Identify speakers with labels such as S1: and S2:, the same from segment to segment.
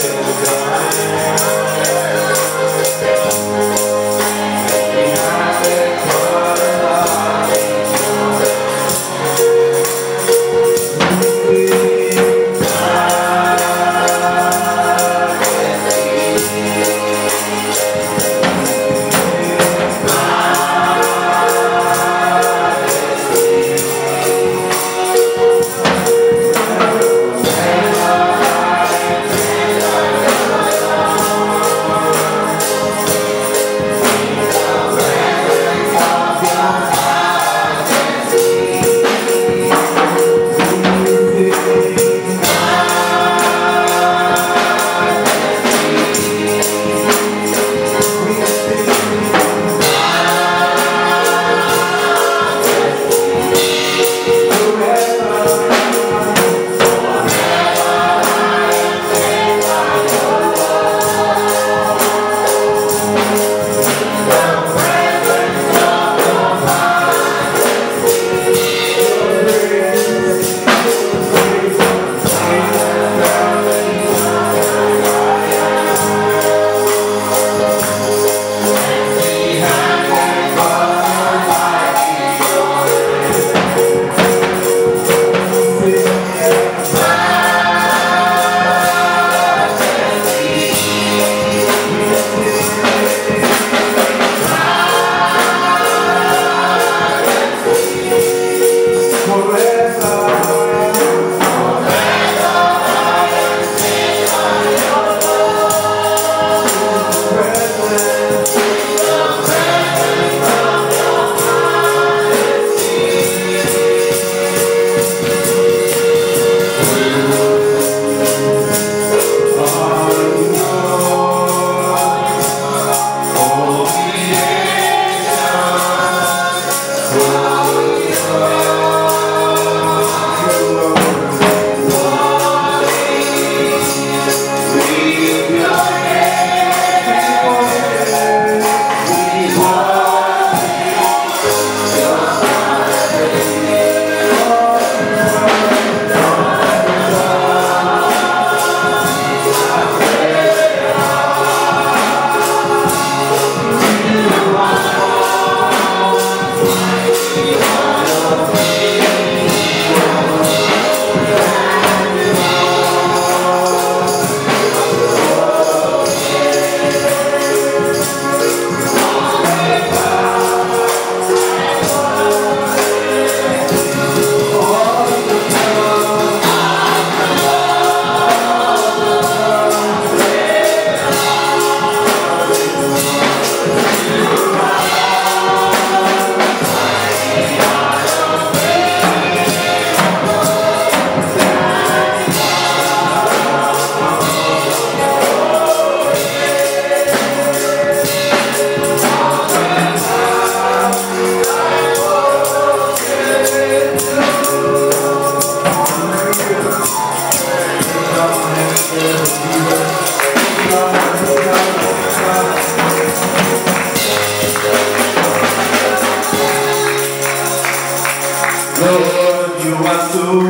S1: Lord, you are so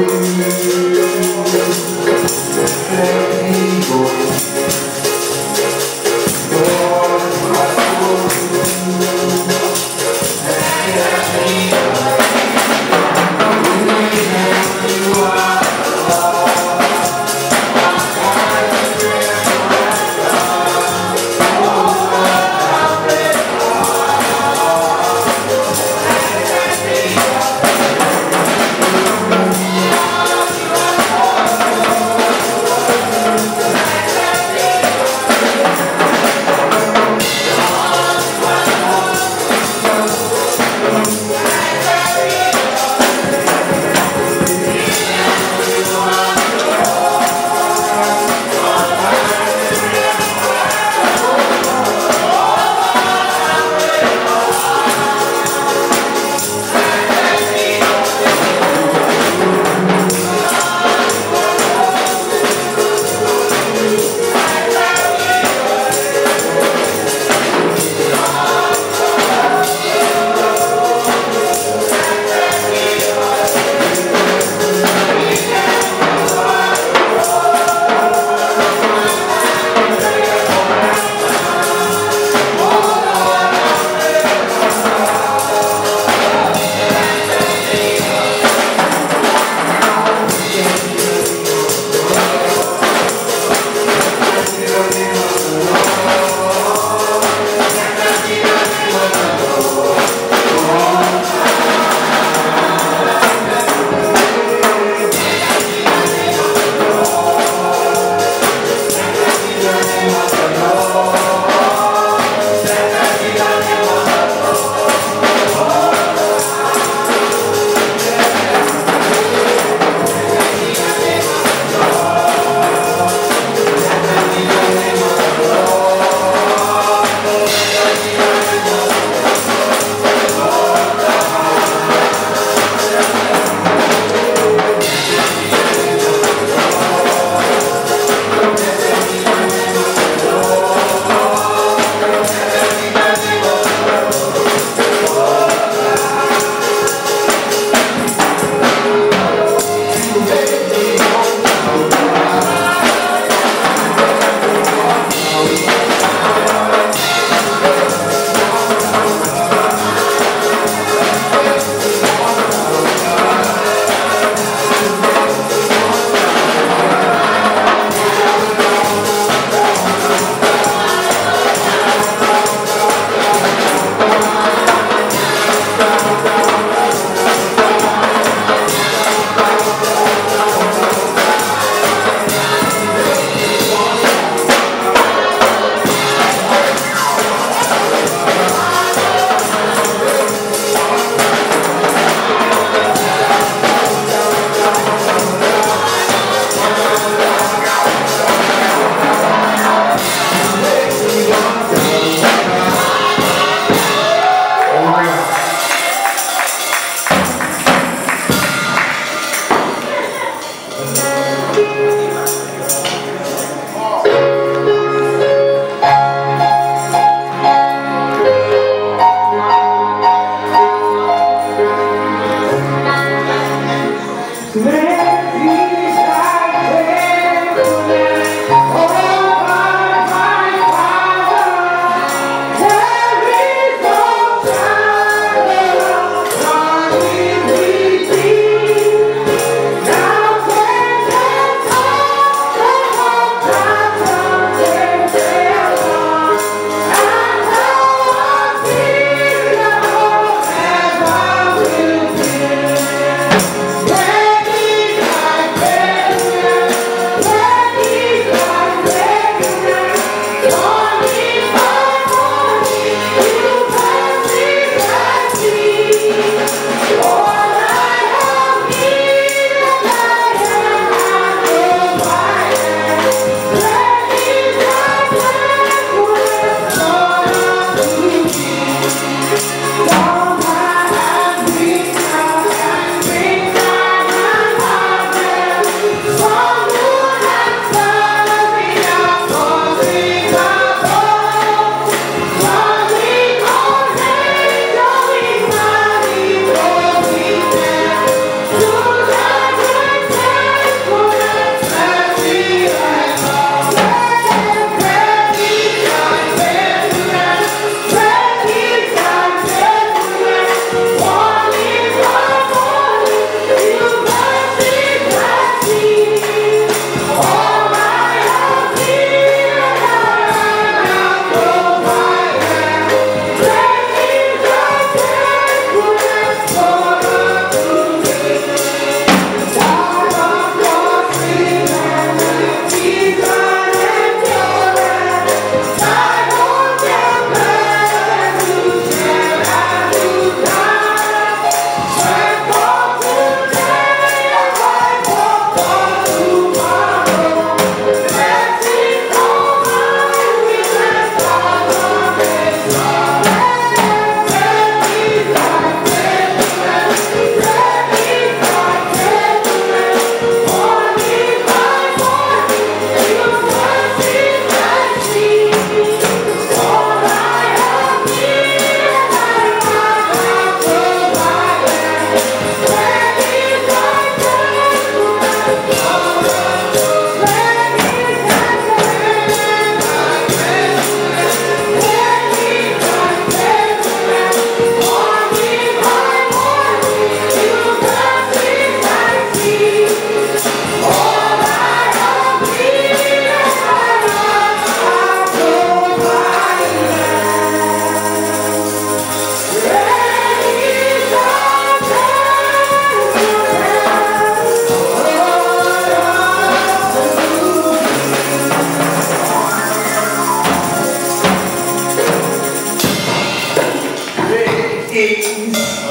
S1: able. Lord, you are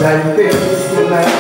S2: thy faithfulness.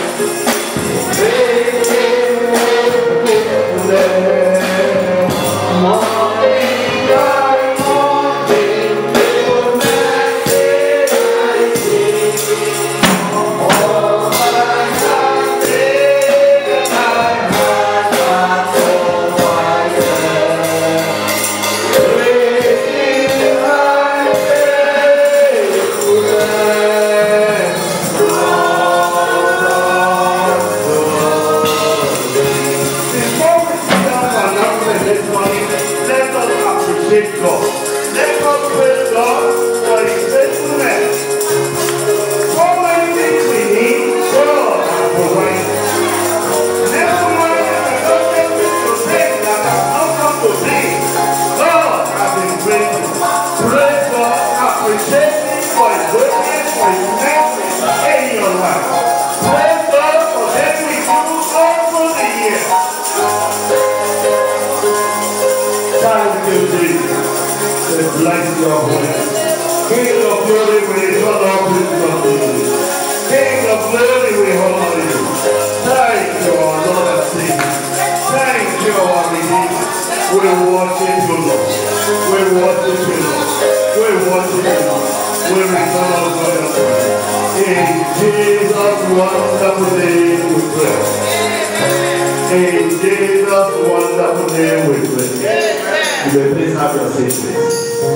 S2: Bless your holy name. King of glory, we honor you. King of glory, we honor you. Thank you, our Lord and Savior. Thank you, our Redeemer. We worship you, Lord. We worship you, Lord. We worship you, Lord. We return our glory and praise. In Jesus' wonderful name we pray. In Jesus' wonderful name we pray. You may please have your seat, please.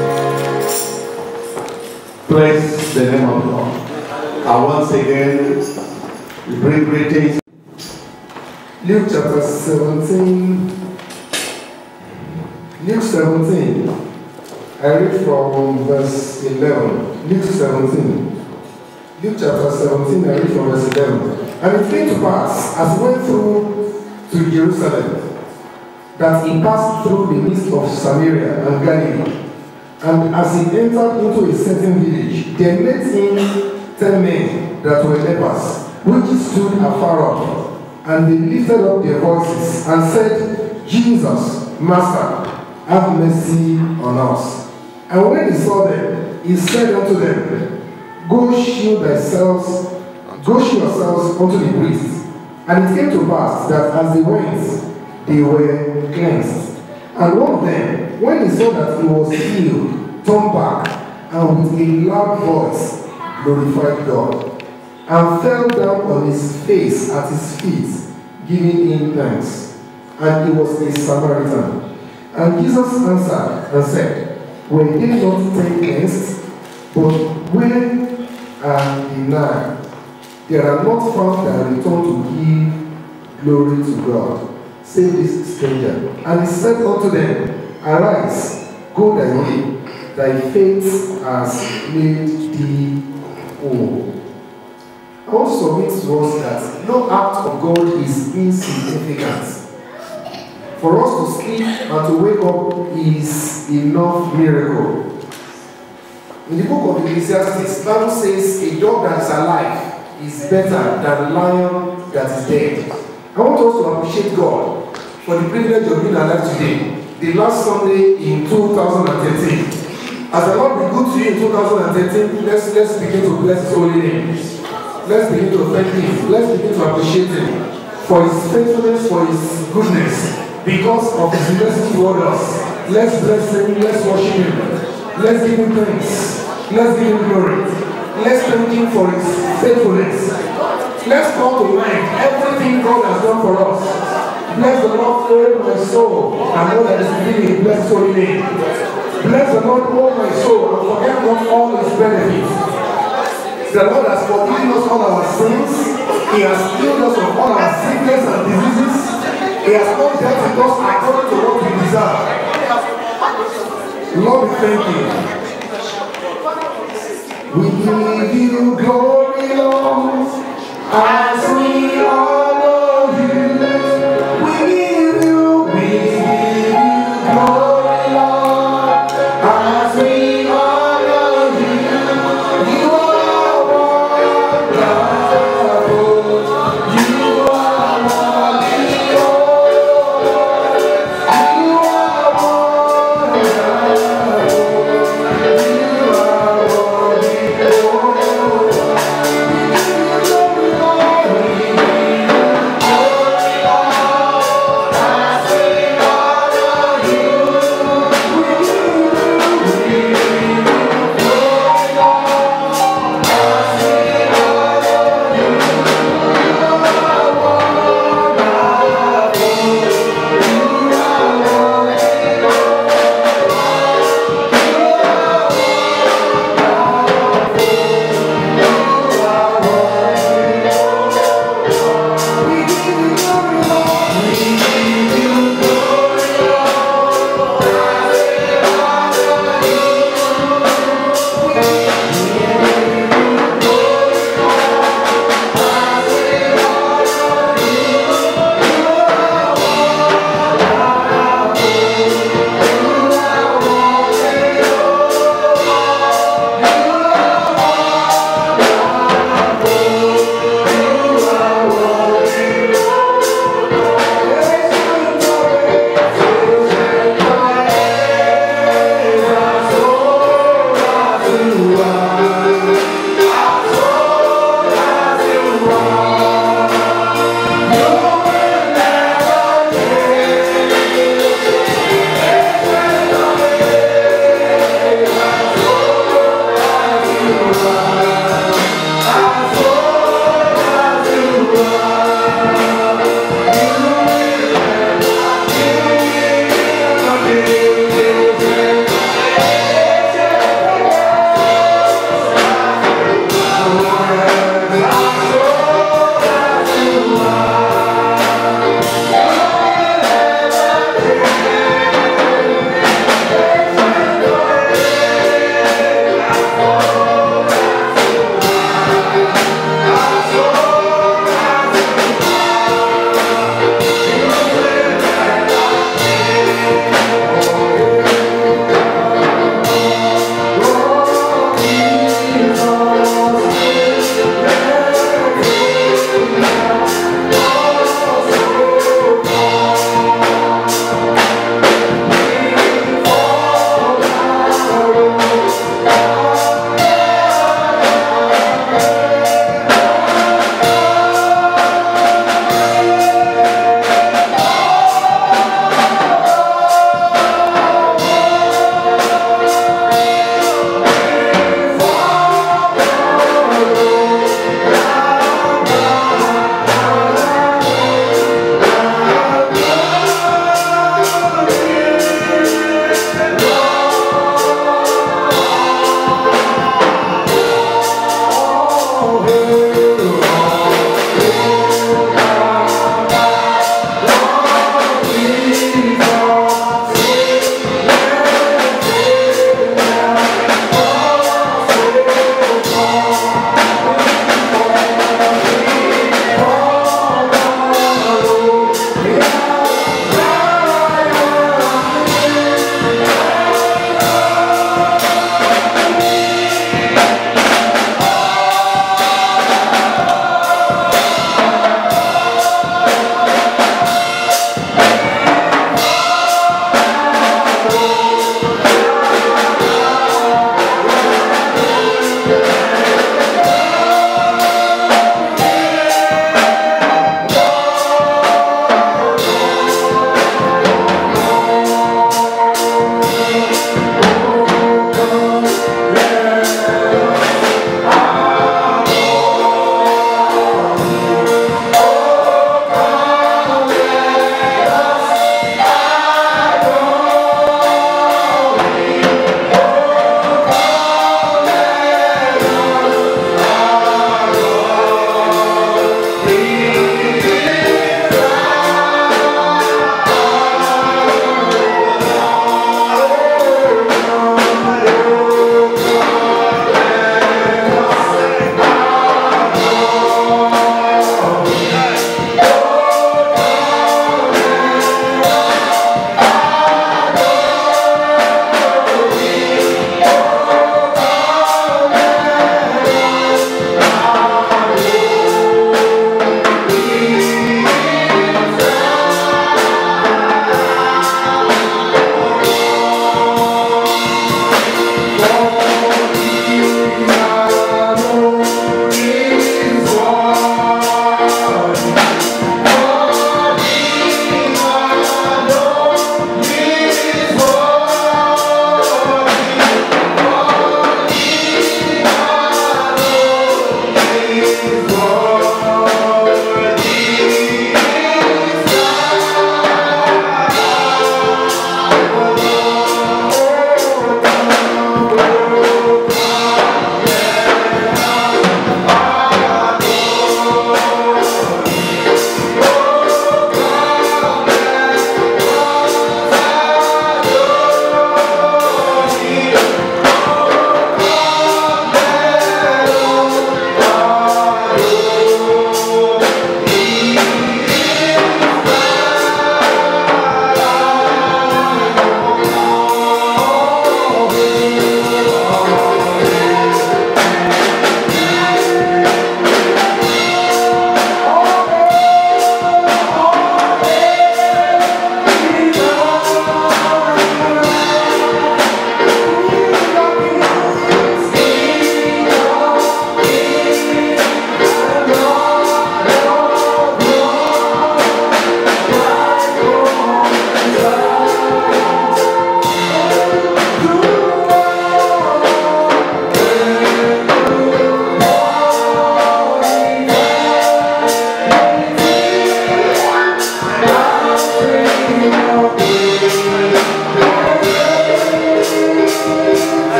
S2: Praise the name of God. And once again, we bring greetings.
S3: Luke chapter 17. Luke 17. I read from verse 11. Luke 17. Luke chapter 17, I read from verse 11. And it came to pass, as he went through to Jerusalem, that he passed through the midst of Samaria and Galilee. And as he entered into a certain village, there met him 10 men that were lepers, which stood afar off. And they lifted up their voices and said, Jesus, Master, have mercy on us. And when he saw them, he said unto them, Go shew yourselves unto the priests. And it came to pass that as they went, they were cleansed. And one of them, when he saw that he was healed, turned back, and with a loud voice glorified God, and fell down on his face at his feet, giving him thanks. And he was a Samaritan. And Jesus answered and said, Were they not 10 cleansed? But where are the 9? There are not found that return to give glory to God, save this stranger. And he said unto them, Arise, go thy way, thy faith has made thee whole. I want to submit to us that no act of God is insignificant. For us to sleep and to wake up is enough miracle. In the book of Ecclesiastes, the Bible says a dog that is alive is better than a lion that is dead. I want us to appreciate God for the privilege of being alive today, the last Sunday in 2013. As the Lord be good to you in 2013, let's begin to bless His holy name. Let's begin to thank Him. Let's begin to appreciate Him for His faithfulness, for His goodness, because of His mercy toward us. Let's bless Him. Let's worship Him. Let's give Him thanks. Let's give Him glory. Let's thank Him for His faithfulness. Let's call to mind everything God has done for us. Bless the Lord, oh my soul, and all that is within me. Bless His holy name. Bless the Lord, oh my soul, and forget not all His benefits. The Lord has forgiven us all our sins. He has healed us of all our sickness and diseases. He has not dealt with us according to what we deserve. Lord, we thank you. We give you glory, Lord, as we honor you. We give you glory, Lord, as we honor you. You are wonderful. You are wonderful. You are wonderful. You are wonderful.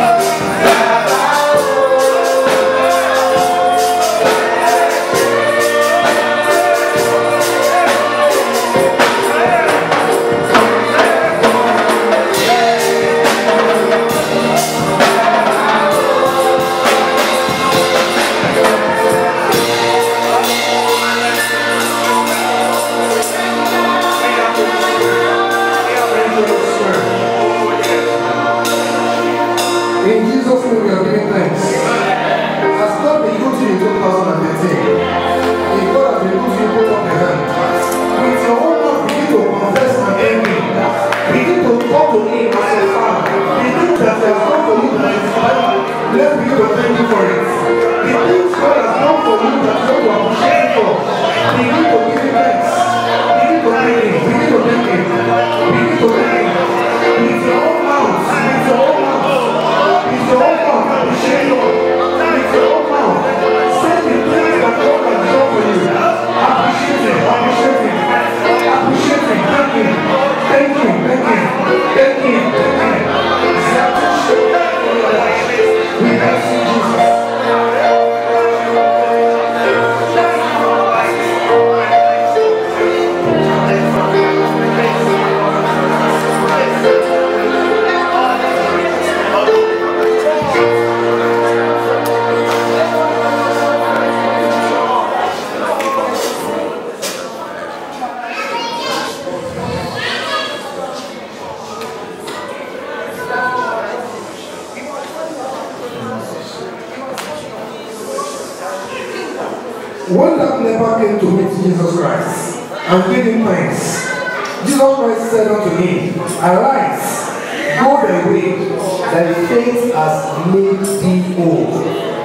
S3: When that leper came to meet Jesus Christ and gave him thanks, Jesus Christ said unto him, Arise, go thy way, thy faith has made thee whole.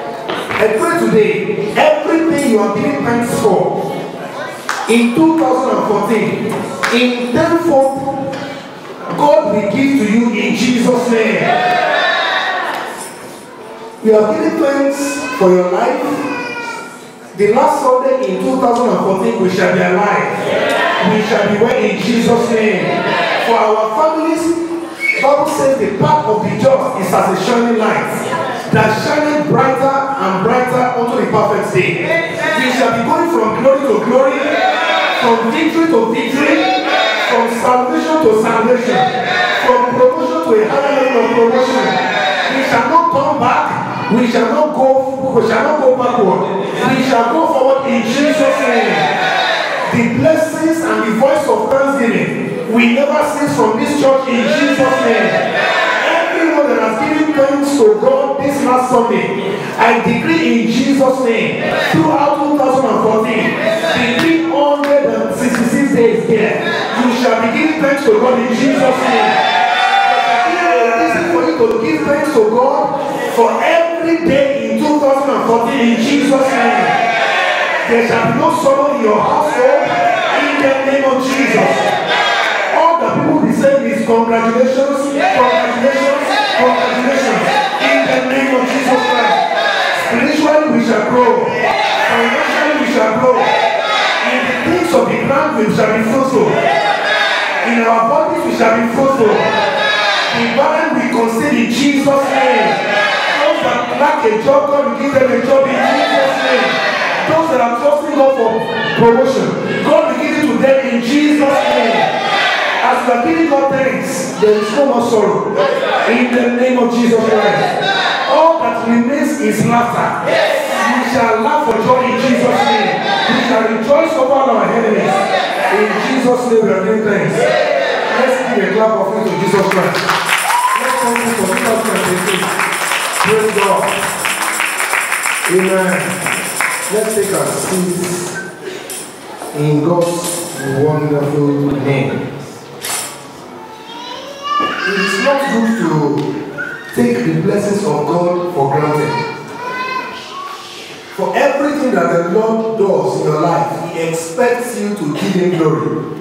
S3: I pray today, everything you are giving thanks for in 2014, in tenfold, God will give to you in Jesus' name. You are giving thanks for your life. The last Sunday in 2014, we shall be alive. We shall be well in Jesus' name. For our families, the Bible says the path of the just is as a shining light, that shining brighter and brighter unto the perfect day. We shall be going from glory to glory, from victory to victory, from salvation to salvation, from promotion to a higher level of promotion. We shall not turn back. We shall not go backward. We shall go forward in Jesus' name. The blessings and the voice of thanksgiving will never cease from this church in Jesus' name. Everyone that has given thanks to God this last Sunday, I decree in Jesus' name, throughout 2014, the 366 days here, you shall be giving thanks to God in Jesus' name. This is for you to give thanks to God for every day in 2014 in Jesus' name. There shall be no sorrow in your household in the name of Jesus. All the people will be saying is congratulations, congratulations, congratulations in the name of Jesus Christ. Spiritually we shall grow. Financially we shall grow. In the things of the ground we shall be fruitful. In our bodies we shall be fruitful. The barren we conceive in Jesus' name. Those that lack a job, God will give them a job in Jesus' name. Those that are trusting God for promotion, God will give it to them in Jesus' name. As we are giving God thanks, there is no more sorrow. In the name of Jesus Christ. All that remains is laughter. We shall laugh for joy in Jesus' name. We shall rejoice over our enemies. In Jesus' name we are giving thanks. Let's give a clap of praise to Jesus Christ. Let's come to 2018. Praise God. Amen. Let's take our seats in God's wonderful name. It is not good to take the blessings of God for granted. For everything that the Lord does in your life, He expects you to give Him glory.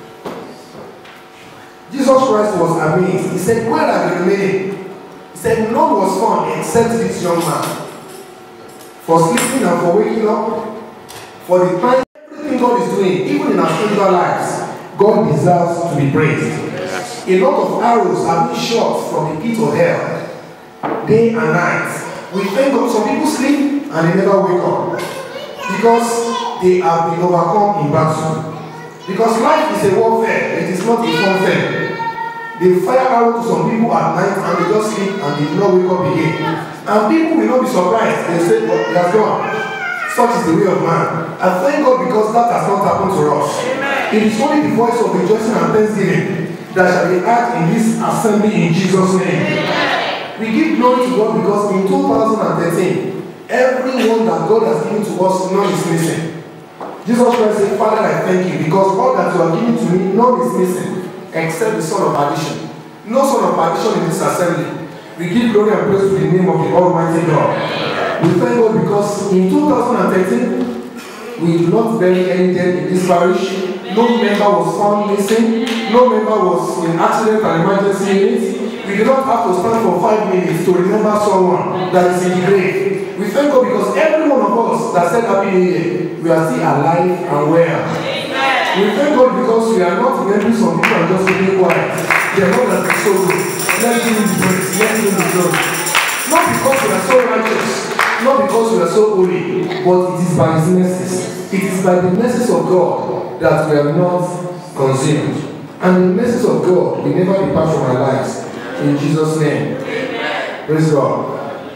S3: Jesus Christ was amazed. He said, "Where are the remaining?" He said, "None was found except this young man." For sleeping and for waking up, for the time, everything God is doing, even in our spiritual lives, God deserves to be praised. A lot of arrows have been shot from the pit of hell, day and night. We thank God. Some people sleep and they never wake up because they have been overcome in battle. Because life is a warfare, it is not a fun thing. They fire arrow to some people at night and they just sleep and they do not wake up again. And people will not be surprised. They say, well, he has gone. Such is the way of man. And thank God because that has not happened to us. Amen. It is only the voice of rejoicing and thanksgiving that shall be heard in this assembly in Jesus' name. Amen. We give glory to God because in 2013, everyone that God has given to us, none is missing. Jesus Christ said, Father, I thank you because all that you are giving to me, none is missing except the son of addition. No son of addition in this assembly. We give glory and praise to the name of the Almighty God. We thank God because in 2013, we did not bury any dead in this parish. No member was found missing. No member was in accident and emergency unit. We did not have to stand for 5 minutes to remember someone that is in the grave. We thank God because every one of us that said Happy New Year, we are still alive and well. Amen. We thank God because we are not remembering some people and just being quiet. They are not that so good. Let's give him the praise. Let's give him the glory. Not because we are so righteous, not because we are so holy, but it is by his mercies. It is by the mercies of God that we are not consumed. And the mercies of God will never depart from our lives. In Jesus' name. Amen. Praise God.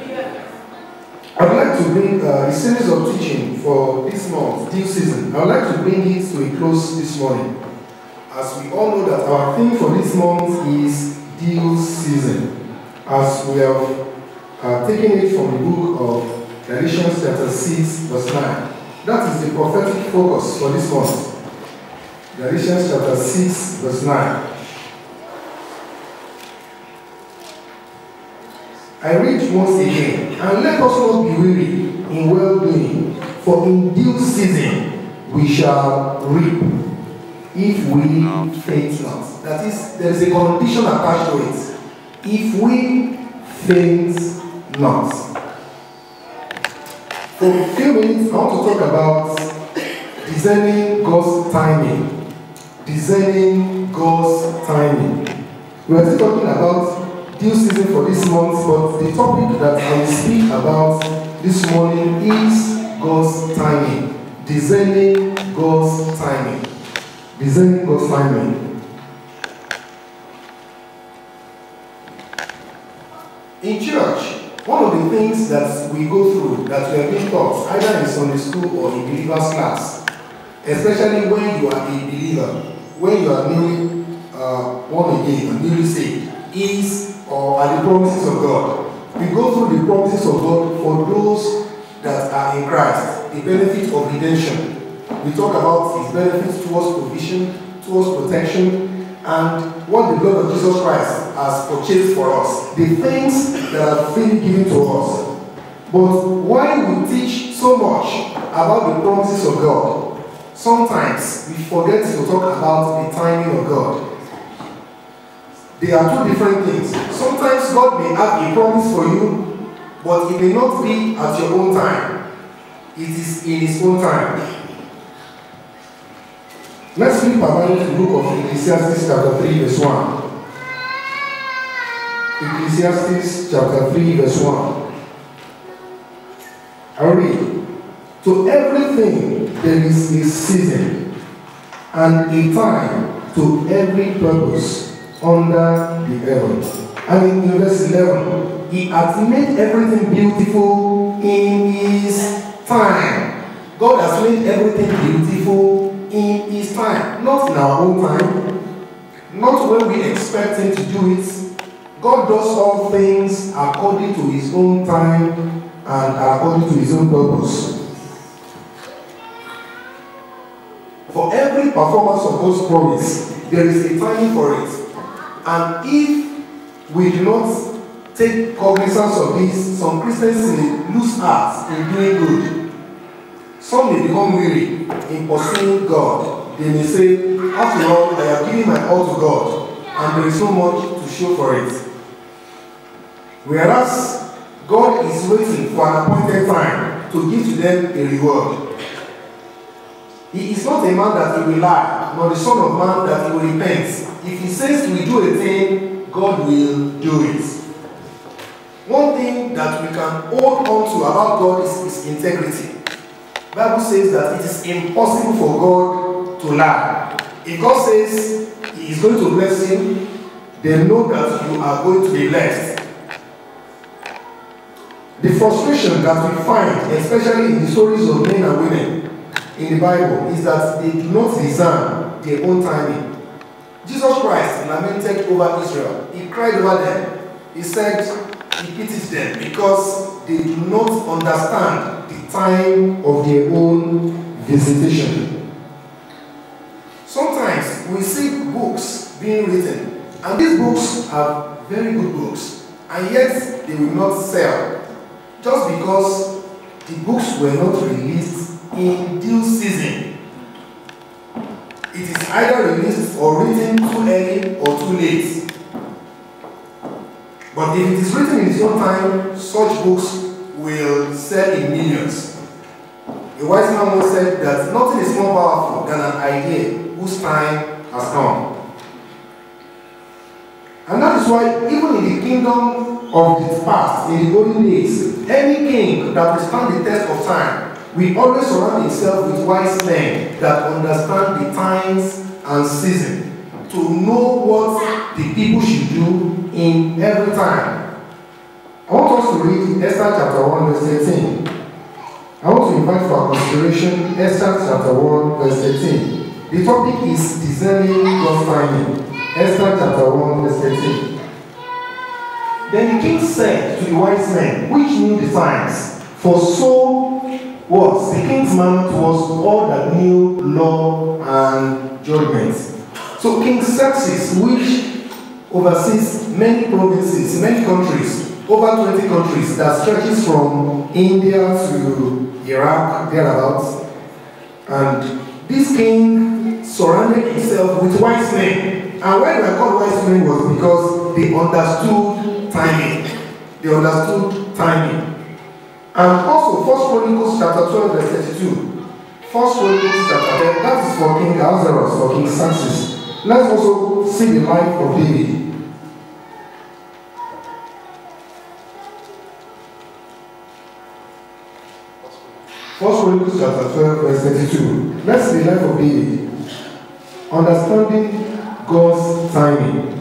S3: I would like to bring a series of teaching for this month, due season. I would like to bring it to a close this morning. As we all know that our theme for this month is due season. As we have taken it from the book of Galatians chapter 6 verse 9. That is the prophetic focus for this month. Galatians chapter 6 verse 9. I read once again, and let us not be weary in well-doing, for in due season we shall reap, if we faint not. That is, there is a condition attached to it. If we faint not. For a few minutes, I want to talk about discerning God's timing. Discerning God's timing. We are still talking about due season for this month, but the topic that I will speak about this morning is God's timing. Discerning God's timing. Discerning God's timing. In church, one of the things that we go through, that we have been taught, either in Sunday school or in believer's class, especially when you are a believer, when you are newly born again, or newly saved, is or are the promises of God. We go through the promises of God for those that are in Christ, the benefit of redemption. We talk about his benefits towards provision, towards protection, and what the blood of Jesus Christ has purchased for us, the things that are freely given to us. But while we teach so much about the promises of God, sometimes we forget to talk about the timing of God. They are two different things. Sometimes God may have a promise for you, but it may not be at your own time. It is in his own time. Let's flip our Bible to the book of Ecclesiastes chapter 3 verse 1. Ecclesiastes chapter 3 verse 1. I read. To everything there is a season and a time to every purpose under the heaven. And in verse 11, he has made everything beautiful in his time. God has made everything beautiful in his time, not in our own time, not when we expect him to do it. God does all things according to his own time and according to his own purpose. For every performance of God's promise, there is a timing for it. And if we do not take cognizance of this, some Christians may lose heart in doing good. Some may become weary in pursuing God. They may say, after all, I have given my all to God, and there is so much to show for it. Whereas God is waiting for an appointed time to give to them a reward. He is not a man that he will lie, nor the son of man that he will repent. If he says we do a thing, God will do it. one thing that we can hold on to about God is his integrity. The Bible says that it is impossible for God to lie. If God says he is going to bless you, then know that you are going to be blessed. The frustration that we find, especially in the stories of men and women in the Bible, is that they do not discern their own timing. Jesus Christ lamented over Israel. He cried over them. He said he pities them because they do not understand the time of their own visitation. Sometimes we see books being written, and these books are very good books, and yet they will not sell just because the books were not released in due season. It is either released or written too early or too late. But if it is written in its own time, such books will sell in millions. A wise man once said that nothing is more powerful than an idea whose time has come. And that is why even in the kingdom of the past, in the olden days, any king that will stand the test of time will always surround himself with wise men that understand the times and season to know what the people should do in every time. I want us to read Esther chapter 1 verse 18. I want to invite for our consideration Esther chapter 1 verse 18. The topic is discerning God's timing. Esther chapter 1 verse 18. Then the king said to the wise men, which knew the signs, for so was the king's man towards all that knew law and judgment. So King Xerxes, which oversees many provinces, many countries, over 20 countries, that stretches from India to Iraq, thereabouts, and this king surrounded himself with wise men. And why they were called wise men was because they understood timing. They understood timing. And also, 1 Chronicles chapter 12, verse 32. 1 Chronicles chapter 10, that is for King Ahasuerus, for King Xerxes. Let's also see the life of David. 1 Chronicles chapter 12, verse 32. Let's see the life of David. Understanding God's timing.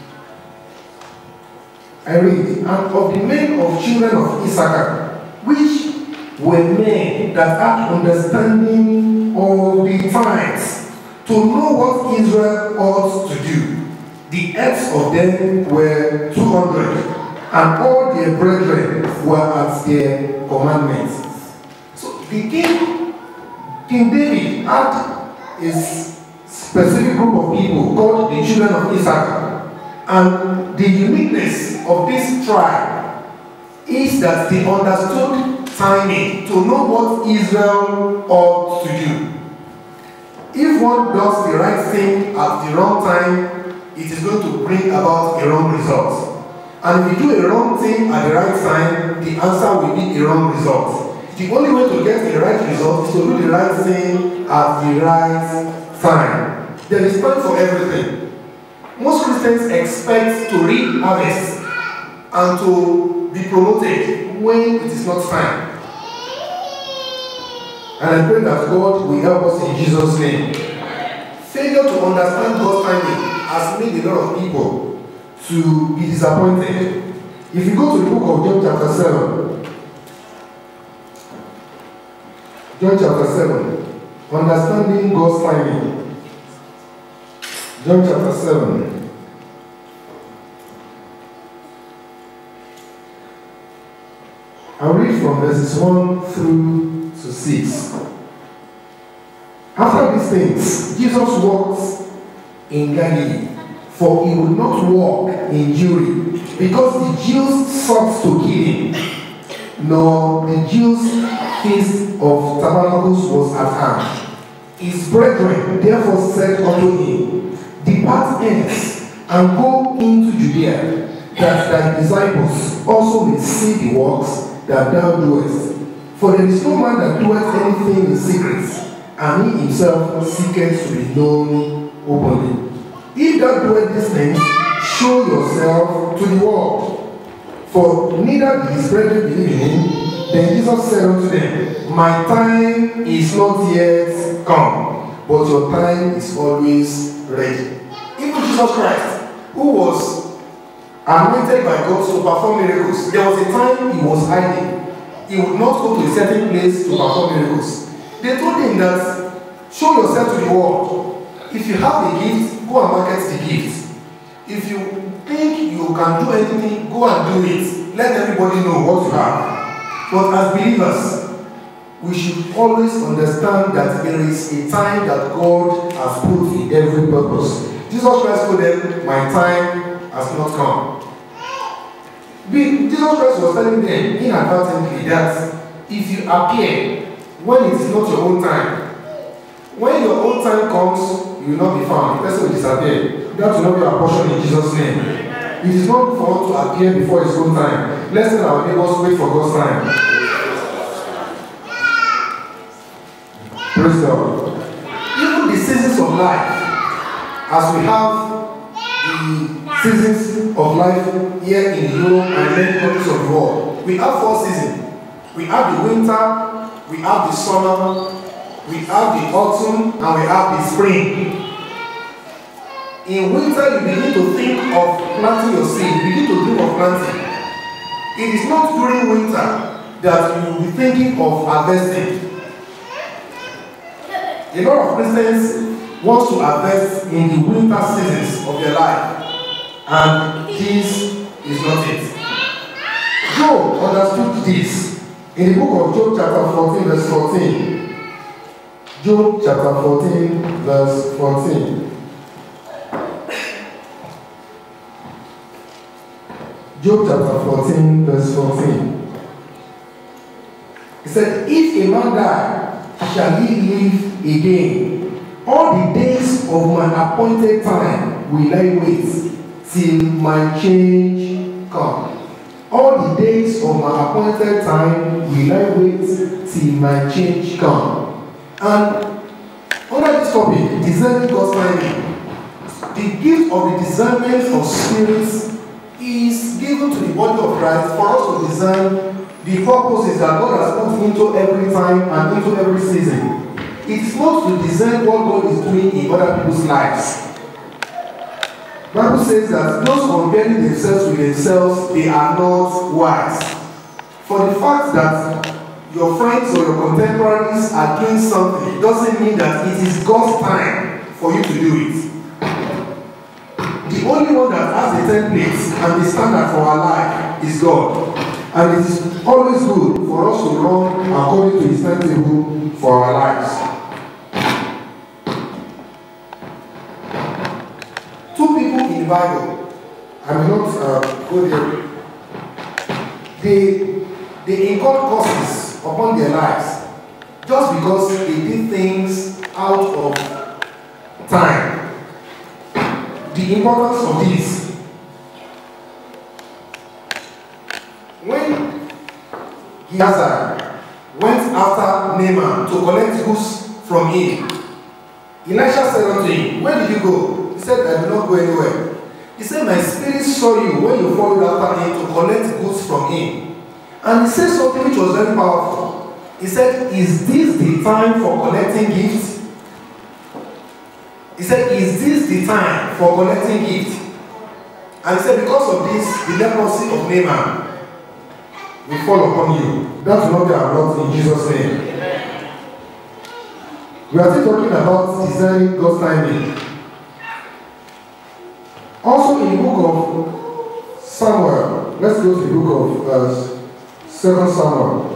S3: I read, and of the men of children of Issachar, which were men that had understanding of the times, to know what Israel ought to do. The heads of them were 200, and all their brethren were at their commandments. So the King David had a specific group of people called the children of Issachar. And the uniqueness of this tribe is that they understood timing to know what Israel ought to do. If one does the right thing at the wrong time, it is going to bring about a wrong result. And if you do a wrong thing at the right time, the answer will be a wrong result. The only way to get the right result is to do the right thing at the right time. There is time for everything. Most Christians expect to reap harvest and to be promoted when it is not time. And I pray that God will help us in Jesus' name. Failure to understand God's timing has made a lot of people to be disappointed. If you go to the book of John chapter 7, John chapter 7, understanding God's timing. John chapter 7. I'll read from verses 1 through to 6. After these things, Jesus walked in Galilee, for he would not walk in Jewry, because the Jews sought to kill him, nor the Jews' feast of tabernacles was at hand. His brethren therefore said unto him, Depart hence, and go into Judea, that thy disciples also may see the works that thou doest. For there is no man that doeth anything in secret, and he himself seeketh to be known openly. If thou doest these things, show yourself to the world. For neither did his brethren believe in him. Then Jesus said unto them, My time is not yet come, but your time is always ready. Even Jesus Christ, who was anointed by God to perform miracles, there was a time he was hiding. He would not go to a certain place to perform miracles. They told him that, show yourself to the world. If you have a gift, go and market the gift. If you think you can do anything, go and do it. Let everybody know what you have. But as believers, we should always understand that there is a time that God has put in every purpose. Jesus Christ told them, my time has not come. Jesus Christ was telling them inadvertently that if you appear when it is not your own time, when your own time comes, you will not be found. The person will disappear. That will not be our portion in Jesus' name. It is not for us to appear before his own time. Let's let our neighbors wait for God's time. Praise God. Even the seasons of life, as we have the seasons of life here in Europe and many countries of the world, we have 4 seasons. We have the winter, we have the summer, we have the autumn, and we have the spring. In winter, you begin to think of planting your seed. You begin to dream of planting. It is not during winter that you will be thinking of harvesting. A lot of Christians want to harvest in the winter seasons of their life, and this is not it. Job understood this in the book of Job chapter 14 verse 14. Job chapter 14 verse 14. Job chapter 14 verse 14. He said, if a man die, shall he live again? All the days of my appointed time will I wait till my change come. All the days of my appointed time will I wait till my change come. And under this topic, discerning God's timing, the gift of the discernment of spirits is given to the body of Christ for us to discern the purposes that God has put into every time and into every season. It is not to discern what God is doing in other people's lives. The Bible says that those comparing themselves with themselves, they are not wise. For the fact that your friends or your contemporaries are doing something doesn't mean that it is God's time for you to do it. The only one that has the template and the standard for our life is God. And it is always good for us to run according to his timetable for our lives. 2 people in the Bible, I may not go there, they incurred curses upon their lives just because they did things out of time. The importance of this. When Gehazi went after Naaman to collect goods from him, Elisha said unto him, where did you go? He said, I did not go anywhere. He said, my spirit saw you when you followed after him to collect goods from him. And he said something which was very powerful. He said, is this the time for collecting gifts? He said, is this the time for collecting gifts? And he said, because of this, the leprosy of Naaman will fall upon you. That will not be our lot in Jesus' name. We are still talking about discerning God's timing. Also in the book of Samuel, let's go to the book of 2 Samuel.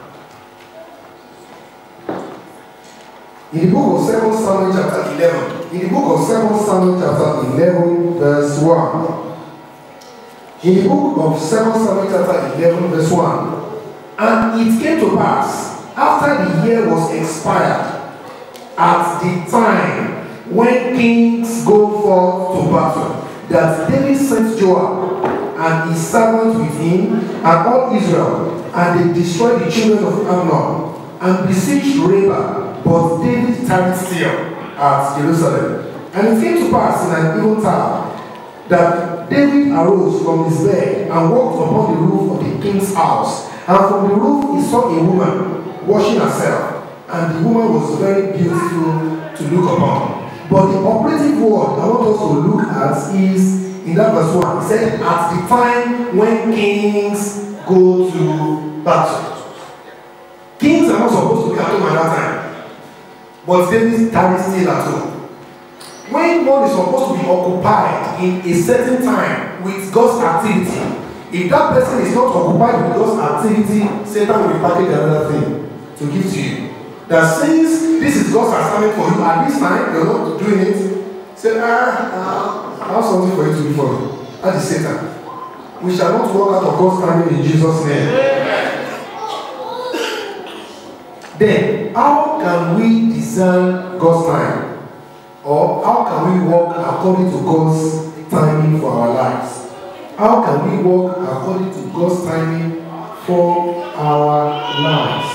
S3: In the book of 2 Samuel chapter 11, in the book of 2 Samuel chapter 11 verse 1, in the book of 2 Samuel chapter 11 verse 1, and it came to pass, after the year was expired, at the time when kings go forth to battle, that David sent Joab and his servant with him and all Israel, and they destroyed the children of Ammon and besieged Rabbah, but David tarried still at Jerusalem. And it came to pass in an evil time that that David arose from his bed and walked upon the roof of the king's house. And from the roof he saw a woman washing herself, and the woman was very beautiful to look upon. But the operative word I want us to look at is in that verse 1. He said, at the time when kings go to battle. Kings are not supposed to be at home at that time. But David tarried still at home. When one is supposed to be occupied in a certain time with God's activity, if that person is not occupied with God's activity, Satan will package another thing to give to you. That since this is God's assignment for you at this time, you're not doing it, say, I have something for you to do for me. That is Satan. We shall not walk out of God's timing in Jesus' name. Then, how can we discern God's time? Or how can we walk according to God's timing for our lives? How can we walk according to God's timing for our lives?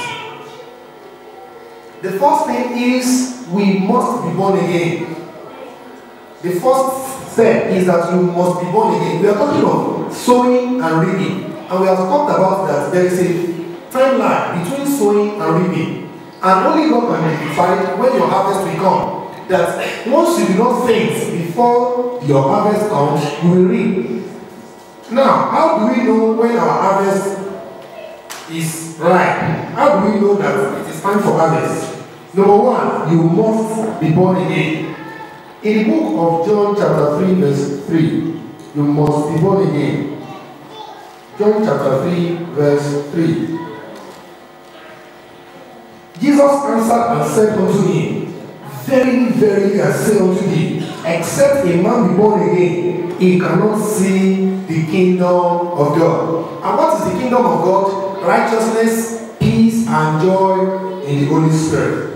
S3: The first thing is we must be born again. The first step is that you must be born again. We are talking of sowing and reaping. And we have talked about that there is a time lag between sowing and reaping. And only God can decide when your harvest will come. That once you do not faint before your harvest comes, you will reap. Now, how do we know when our harvest is ripe? How do we know that it is time for harvest? Number one, you must be born again. In the book of John chapter 3 verse 3, you must be born again. John chapter 3 verse 3. Jesus answered and said unto him, verily, verily, I say unto thee, except a man be born again, he cannot see the kingdom of God. And what is the kingdom of God? Righteousness, peace, and joy in the Holy Spirit.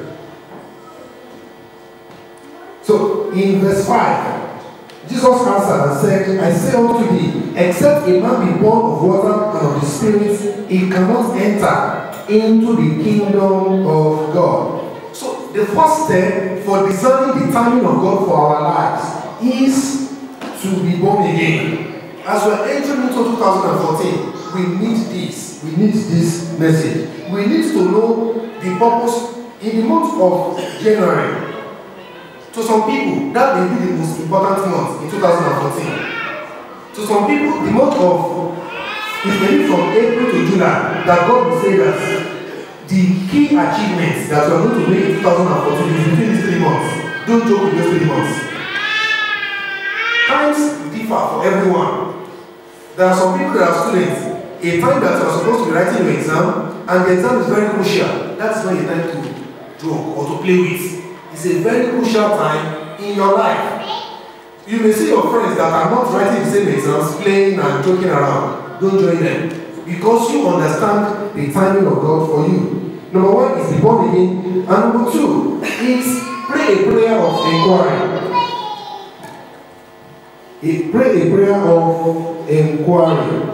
S3: So, in verse 5, Jesus answered and said, I say unto thee, except a man be born of water and of the Spirit, he cannot enter into the kingdom of God. So, the first step for discerning the timing of God for our lives is to be born again. As we are entering into 2014, we need this. We need this message. We need to know the purpose in the month of January. To some people, that may be the most important month in 2014. To some people, the month of, it may be from April to July, that God will say that the key achievements that we are going to make in 2014 is within these 3 months. Don't joke with those 3 months. Times differ for everyone. There are some people that are students. A time that you are supposed to be writing your exam, and the exam is very crucial. That's not a time to joke or to play with. It's a very crucial time in your life. You may see your friends that are not writing the same exams, playing and joking around. Don't join them. Because you understand the timing of God for you. Number one is be born again. And number two is pray a prayer of inquiry. Pray a prayer of inquiry.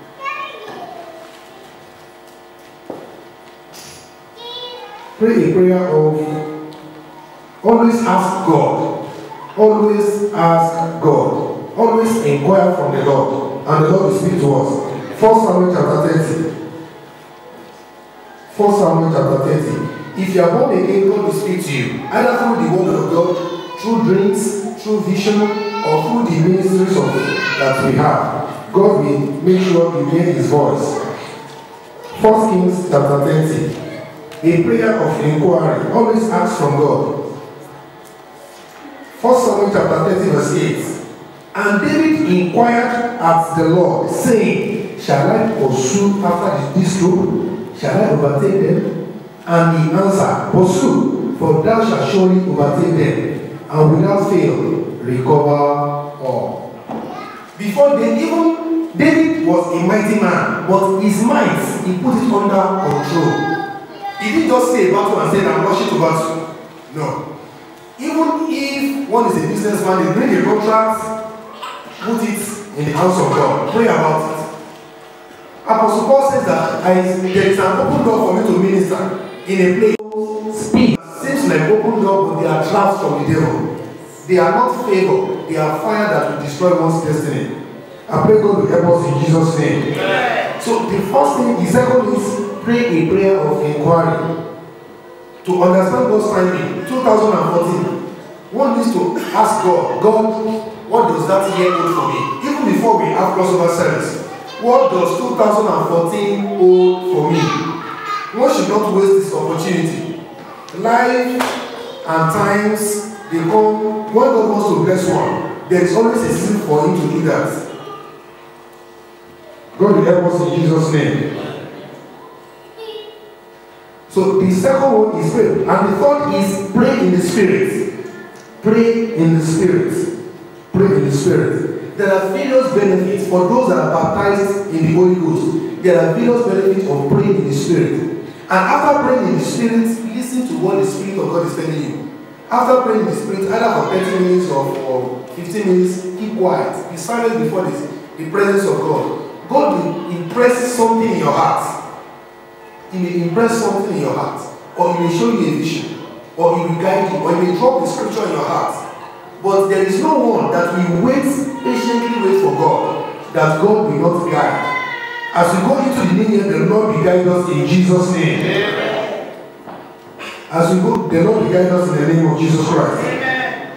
S3: Pray a prayer of always ask God. Always ask God. Always inquire from the Lord. And the Lord will speak to us. 1 Samuel chapter 30. 1 Samuel chapter 30. If you are born again, God will speak to you. Either through the word of God, through dreams, through vision, or through the ministries of that we have. God will make sure you hear his voice. 1 Kings chapter 30. A prayer of inquiry. Always ask from God. 1 Samuel chapter 30 verse 8. And David inquired at the Lord, saying, shall I pursue after this troop? Shall I overtake them? And he answered, pursue, for thou shalt surely overtake them, and without fail recover all. Before David was a mighty man, but his might, he put it under control. He didn't just say a battle and say, I'm rushing to battle. No. Even if one is a businessman, they bring a contract, put it in the house of God. Pray about it. Apostle Paul says that there is an open door for me to minister in a place. Speak. Seems like open door, but they are traps from the devil. They are not favored. they are fire that will destroy one's destiny. I pray God will help us in Jesus' name. So the first thing, the second is pray a prayer of inquiry. To understand God's timing, 2014, one needs to ask God, what does that year hold for me? Even before we have crossover service, what does 2014 hold for me? One should not waste this opportunity. Life and times, they come, when God wants to bless one, there is always a season for him to do that. God will help us in Jesus' name. So the second one is pray. And the third is pray in the Spirit. Pray in the Spirit. Pray in the Spirit. There are various benefits for those that are baptized in the Holy Ghost. There are various benefits of praying in the Spirit. And after praying in the Spirit, listen to what the Spirit of God is telling you. After praying in the Spirit, either for 30 minutes or 15 minutes, keep quiet. Be silent before the presence of God. God will impress something in your heart. He may impress something in your heart, or he may show you a vision, or he will guide you, or he may drop the scripture in your heart. But there is no one that will patiently wait for God, that God will not guide. As we go into the new year, the Lord will guide us in Jesus' name. Amen. As we go, the Lord will guide us in the name of Jesus Christ. Amen.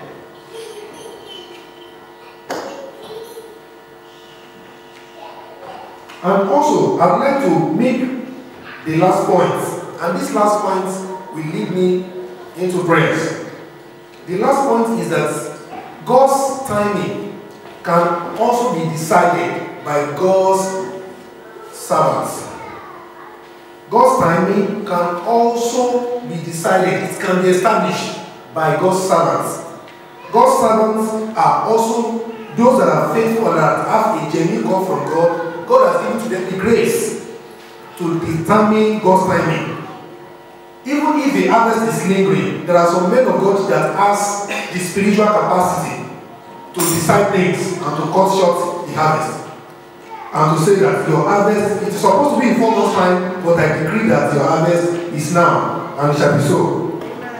S3: And also, I'd like to make the last point, and this last point will lead me into prayers. The last point is that God's timing can also be decided by God's servants. God's timing can also be decided, it can be established by God's servants. God's servants are also those that are faithful and that have a genuine call from God. God has given to them the grace to determine God's timing. Even if the harvest is lingering, there are some men of God that has the spiritual capacity to decide things and to cut short the harvest. And to say that your harvest, it is supposed to be in 4 months' time, but I decree that your harvest is now, and it shall be so.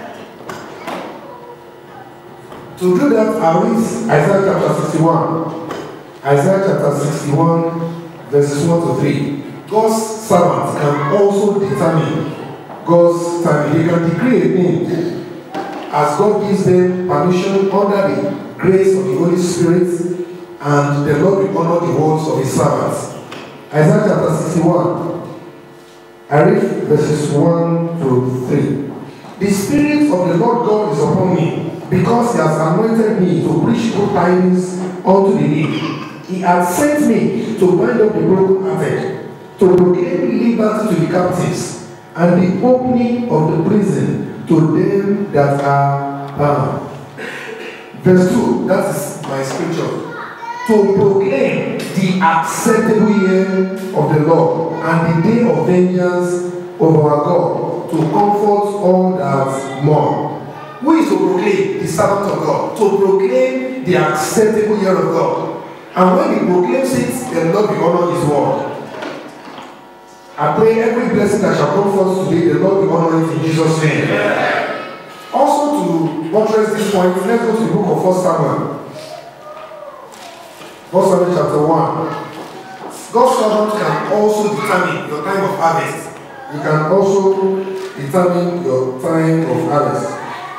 S3: To do that, I read Isaiah chapter 61. Isaiah chapter 61, verses 1 to 3. God's servants can also determine God's timing. They can decree a thing as God gives them permission under the grace of the Holy Spirit, and the Lord will honor the words of his servants. Isaiah chapter 61. I read verses 1 to 3. The Spirit of the Lord God is upon me, because he has anointed me to preach good tidings unto the needy. He has sent me to bind up the brokenhearted, to proclaim liberty to the captives, and the opening of the prison to them that are bound. Verse 2, that is my scripture. To proclaim the acceptable year of the Lord, and the day of vengeance of our God, to comfort all that mourn. Who is to proclaim? The servant of God. To proclaim the acceptable year of God. And when he proclaims it, the Lord will honor his word. I pray every blessing that shall come forth today, the Lord will honor it in Jesus' name. Yeah. Also, to buttress this point, let's go to the book of 1 Samuel. 1 Samuel chapter 1. God's servant can also determine your time of harvest. You can also determine your time of harvest.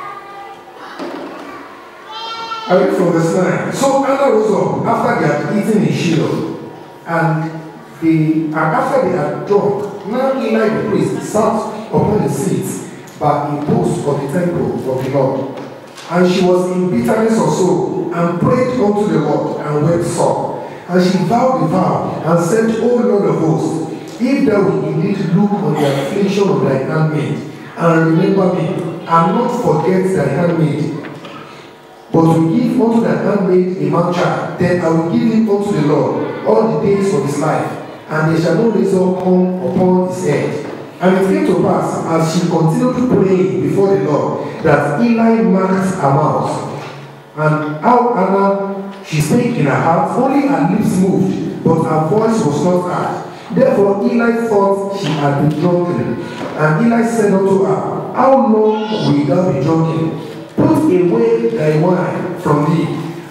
S3: I read from verse 9. So Anna rose up after they had eaten in Shiloh, and after they had drunk, now Eli the priest sat upon the seat by a post of the temple of the Lord. And she was in bitterness of soul, and prayed unto the Lord, and wept sore. And she vowed a vow, and said, O Lord of hosts, if thou wilt indeed look on the affliction of thy handmaid, and remember me, and not forget thy handmaid, but to give unto thy handmaid a man child, then I will give him unto the Lord all the days of his life, and there shall no razor come upon his head. And it came to pass, as she continued to pray before the Lord, that Eli marked her mouth. And how Anna, she spake in her heart, only her lips moved, but her voice was not heard. Therefore Eli thought she had been drunken. And Eli said unto her, How long wilt thou be drunken? Put away thy wine from thee.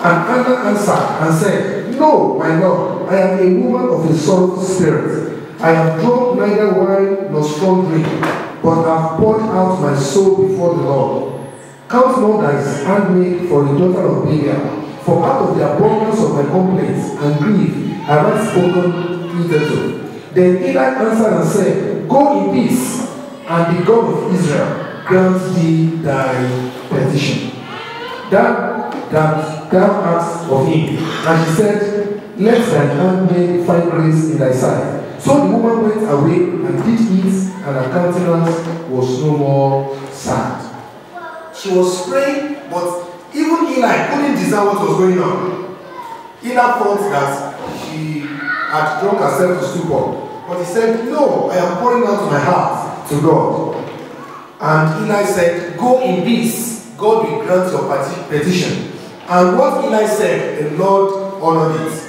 S3: And Anna answered and said, No, my Lord, I am a woman of a sorrowful spirit. I have drunk neither wine nor strong drink, but have poured out my soul before the Lord. Count not thy handmaid for a daughter of Belial, for out of the abundance of my complaints and grief I have spoken hitherto. Then Eli answered and said, Go in peace, and the God of Israel grant thee thy petition. That thou asked of him. And she said, Let thine handmaid find grace in thy sight. So the woman went away and did eat, and her countenance was no more sad. She was praying, but even Eli couldn't discern what was going on. Eli thought that she had drunk herself to stupor. But he said, No, I am pouring out my heart to God. And Eli said, Go in peace, God will grant your petition. And what Eli said, the Lord honored it.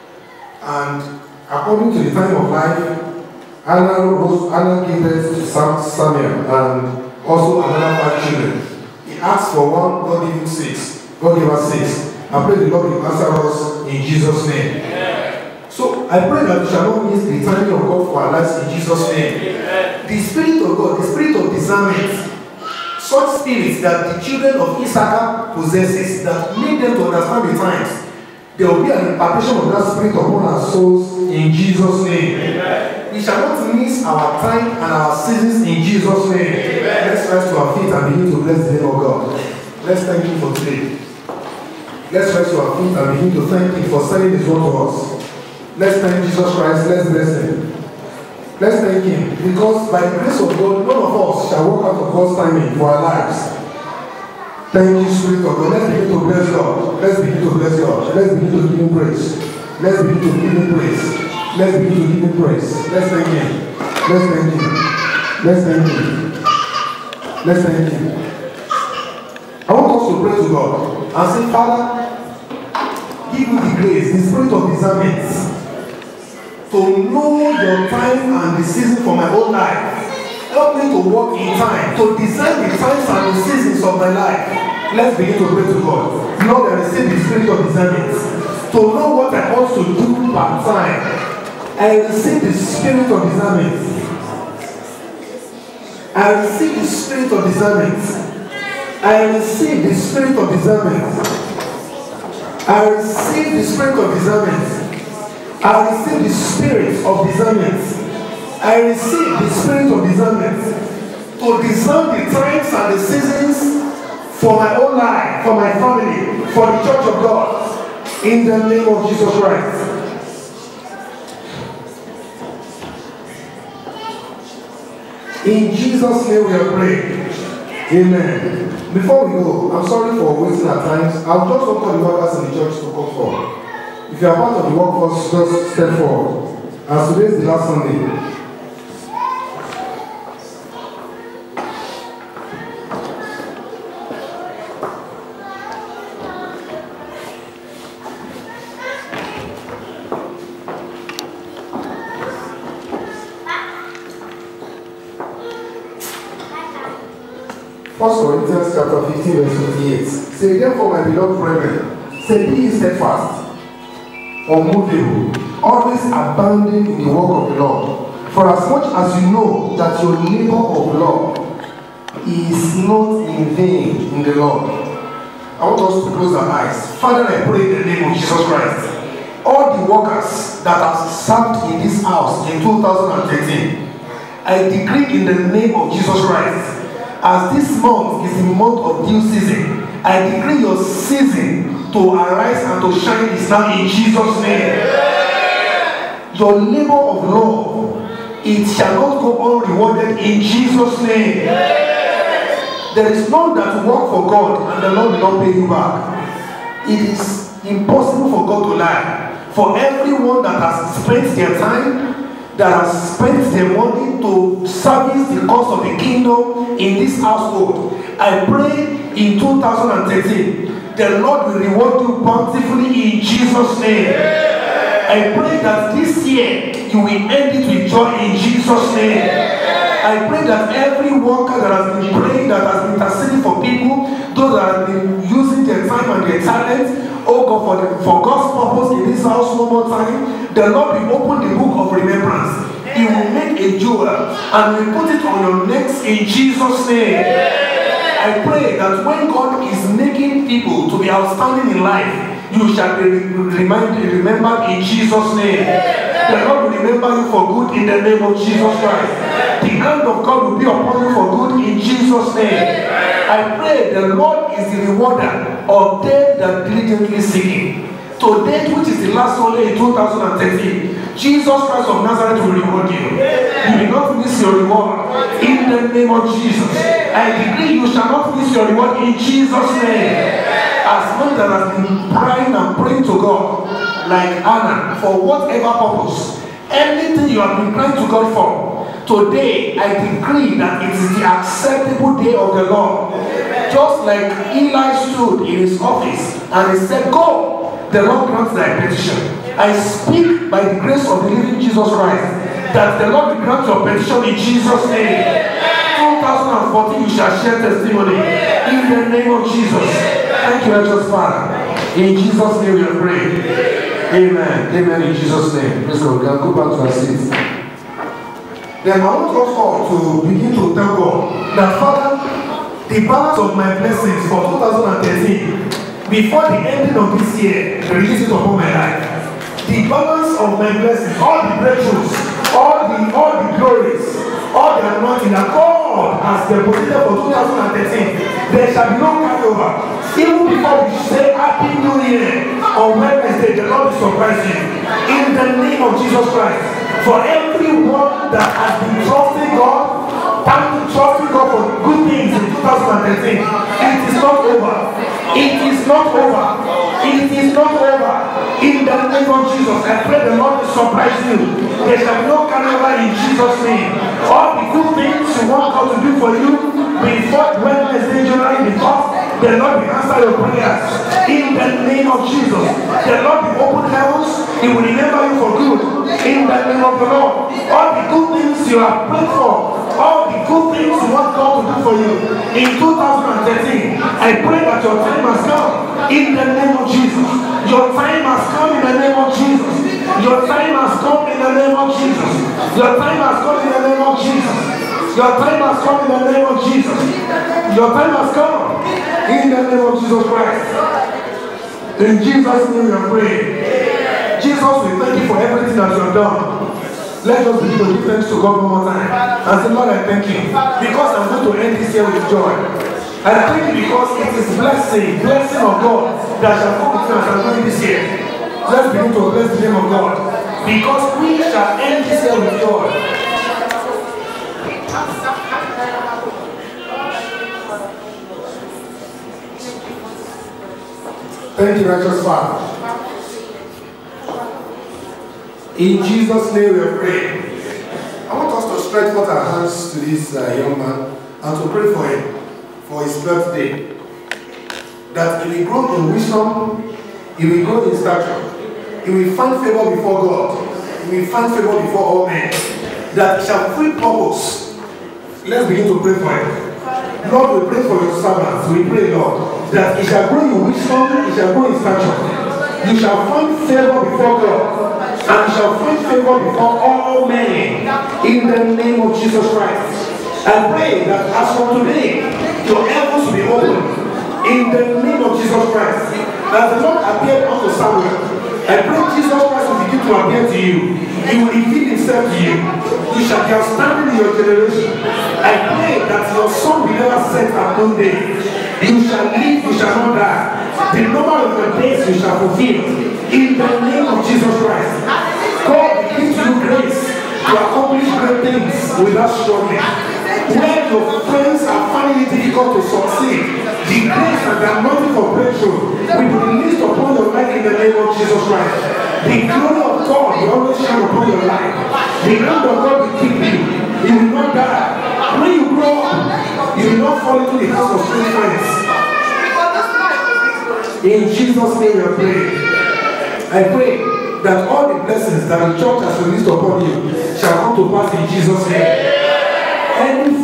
S3: And according to the time of life, Anna gave birth to Samuel and also another 5 children. He asked for one, God gave him 6. God gave us 6. I pray the Lord will answer us in Jesus' name. Amen. So I pray that we shall not miss the timing of God for our lives in Jesus' name. Amen. The Spirit of God, the Spirit of discernment, such spirits that the children of Issachar possesses, that make them to understand the times, there will be an impartation of that Spirit upon our souls in Jesus' name. Amen. We shall not miss our time and our seasons in Jesus' name. Amen. Let's rise to our feet and begin to bless the name of God. Let's thank Him for today. Let's rise to our feet and begin to thank Him for sending His word to us. Let's thank Jesus Christ. Let's bless Him. Let's thank Him, because by the grace of God, none of us shall walk out of God's timing for our lives. Thank you, Spirit of God. Let's begin to bless God. Let's begin to bless God. Let's begin to give Him praise. Let's begin to give Him praise. Let's begin to give Him praise. Let's thank Him. Let's thank Him. Let's thank Him. Let's thank Him. I want us to pray to God and say, Father, give me the grace, the spirit of discernment, to know your time and the season for my own life. Help me to walk in time, to discern the times and the seasons of my life. Let's begin to pray to God. Lord, I receive the spirit of discernment, to know what I ought to do by time. I receive the spirit of discernment. I receive the spirit of discernment. I receive the spirit of discernment. I receive the spirit of discernment. I receive the spirit of discernment. I receive the spirit of discernment to discern the times and the seasons for my own life, for my family, for the church of God, in the name of Jesus Christ. In Jesus' name we are praying. Amen. Before we go, I'm sorry for wasting our times. I'll just welcome the workers in the church to come forward. If you are part of the workforce, just step forward. As today is the last Sunday. 1 Corinthians chapter 15 verse 28. Say therefore, my beloved brethren, say be steadfast, unmovable, always abounding in the work of the Lord. For as much as you know that your labor of love is not in vain in the Lord. I want us to close our eyes. Father, I pray in the name of Jesus Christ, all the workers that have served in this house in 2013, I decree in the name of Jesus Christ, as this month is the month of due season, I decree your season to arise and to shine is now in Jesus' name. Your labor of love, it shall not go unrewarded in Jesus' name. There is none that work for God and the Lord will not pay you back. It is impossible for God to lie. For everyone that has spent their time, that has spent their money to service the cause of the kingdom in this household, I pray in 2013, the Lord will reward you bountifully in Jesus' name. I pray that this year you will end it with joy in Jesus' name. I pray that every worker that has been praying, that has been interceding for people, those that have been using their time and their talent, oh God, for God's purpose in this house one more time, the Lord will open the book of remembrance. He will make a jewel and will put it on your necks in Jesus' name. I pray that when God is making people to be outstanding in life, you shall be remembered in Jesus' name. The Lord will remember you for good in the name of Jesus Christ. The hand of God will be upon you for good in Jesus' name. I pray the Lord is the rewarder of them that diligently seek Him. Today, which is the last Sunday in 2013, Jesus Christ of Nazareth will reward you. You will not miss your reward in the name of Jesus. I decree you shall not miss your reward in Jesus' name. As much that has been crying and praying to God, like Anna, for whatever purpose, anything you have been crying to God for, today I decree that it is the acceptable day of the Lord. Just like Eli stood in his office and he said, "Go." The Lord grants thy petition. I speak by the grace of the living Jesus Christ that the Lord will grant your petition in Jesus' name. 2014 you shall share testimony in the name of Jesus. Thank you, righteous Father. In Jesus' name we pray. Amen. Amen. In Jesus' name. Praise God. We can go back to our seats. Then I want us all to begin to tell God that, Father, the balance of my blessings for 2013, before the ending of this year, release it upon my life. The balance of my blessings, all the breakthroughs, all the glories, all the anointing that God has deposited for 2013, there shall be no carryover. Even before we say Happy New Year on Wednesday, the Lord will surprise you. In the name of Jesus Christ. For everyone that has been trusting God, trusting God for good things in 2013, it is not over. It is not over. It is not over. In the name of Jesus, I pray the Lord will surprise you. There shall be no carnival in Jesus' name. All the good things you want God to do for you before Wednesday, January the 1st, the Lord will answer your prayers. In the name of Jesus, the Lord will open heavens. He will remember you for good. In the name of the Lord, all the good things you have prayed for, all the good things you want God to do for you in 2013, I pray that your time has come in the name of Jesus. Your time has come in the name of Jesus. Your time has come in the name of Jesus. Your time has come in the name of Jesus. Your time has come in the name of Jesus. Your time has come in the name of Jesus Christ. In Jesus' name we are praying. Jesus, we thank you for everything that you have done. Let us begin to give thanks to God one more time. And say, Lord, I thank you. Because I'm going to end this year with joy. I thank you because it is blessing of God that shall come with us as I'm doing this year. Let's begin to bless the name of God. Because we shall end this year with joy. Thank you, righteous Father. In Jesus' name we are praying. I want us to stretch forth our hands to this young man and to pray for him, for his birthday. That he will grow in wisdom, he will grow in stature, he will find favor before God, he will find favor before all men, that he shall free purpose. Let's begin to pray for him. Lord, we pray for your servants. We pray, Lord, that he shall grow in wisdom, he shall grow in stature. You shall find favor before God, and you shall find favor before all men, in the name of Jesus Christ. I pray that as from today, your heavens will be open, in the name of Jesus Christ. As the Lord appeared unto Samuel, I pray Jesus Christ will begin to appear to you. He will reveal himself to you. You shall be outstanding in your generation. I pray that your son will never set at noonday. You shall live, you shall not die. The number of your days you shall fulfill. In the name of Jesus Christ. God will give you grace to accomplish great things without struggling. When your friends are finding it difficult to succeed, the grace and the anointing for breakthrough will be released upon your life in the name of Jesus Christ. The glory of God will always shine upon your life. The hand of God will keep you. You will not die. When you grow up, you will not fall into the house of strange friends. In Jesus' name we are praying. I pray that all the blessings that the church has released upon you shall come to pass in Jesus' name.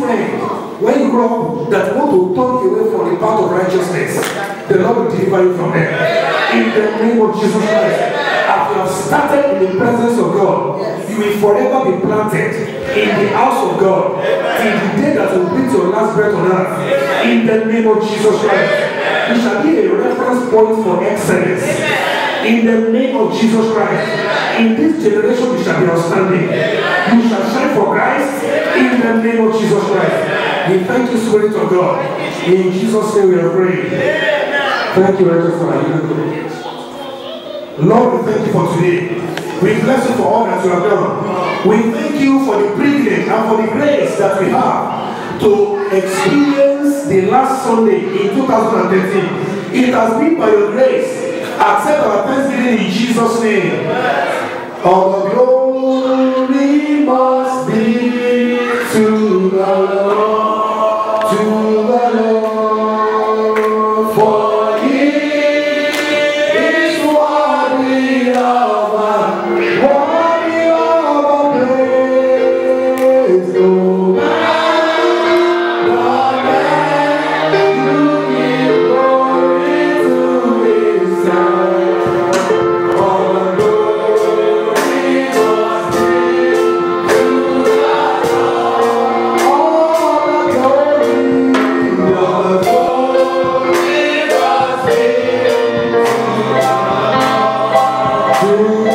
S3: friend, when you grow up, that want to turn away from the path of righteousness, the Lord will deliver you from them. In the name of Jesus Christ, as you have started in the presence of God, you will forever be planted in the house of God till the day that you breathe your last breath on earth. In the name of Jesus Christ, you shall be a reference point for excellence. In the name of Jesus Christ, in this generation you shall be outstanding. You shall shine for Christ in the name of Jesus Christ. We thank you, Spirit of God. In Jesus' name we are praying. Thank you, righteous Father. Lord, we thank you for today. We bless you for all that you have done. We thank you for the privilege and for the grace that we have to experience the last Sunday in 2013. It has been by your grace. Accept our thanksgiving in Jesus' name. All the glory must be to the Lord, for He is worthy of our praise. No matter you give glory to His Son. All the glory must be to the Lord. All the glory must be to the Lord.